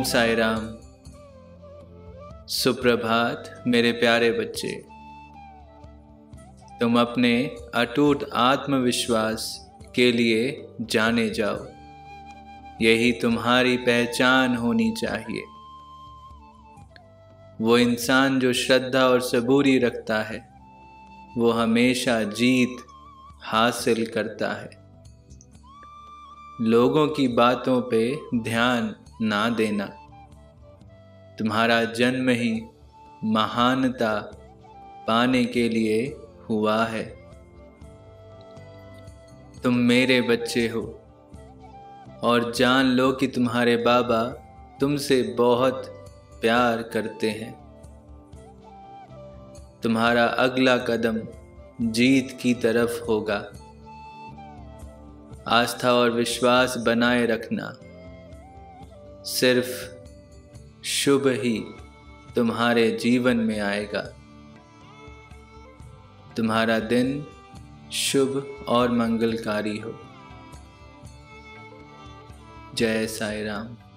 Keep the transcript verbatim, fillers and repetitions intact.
ओम साई राम। सुप्रभात मेरे प्यारे बच्चे। तुम अपने अटूट आत्मविश्वास के लिए जाने जाओ। यही तुम्हारी पहचान होनी चाहिए। वो इंसान जो श्रद्धा और सबूरी रखता है वो हमेशा जीत हासिल करता है। लोगों की बातों पे ध्यान ना देना। तुम्हारा जन्म ही महानता पाने के लिए हुआ है। तुम मेरे बच्चे हो और जान लो कि तुम्हारे बाबा तुमसे बहुत प्यार करते हैं। तुम्हारा अगला कदम जीत की तरफ होगा। आस्था और विश्वास बनाए रखना। सिर्फ शुभ ही तुम्हारे जीवन में आएगा। तुम्हारा दिन शुभ और मंगलकारी हो। जय साई राम।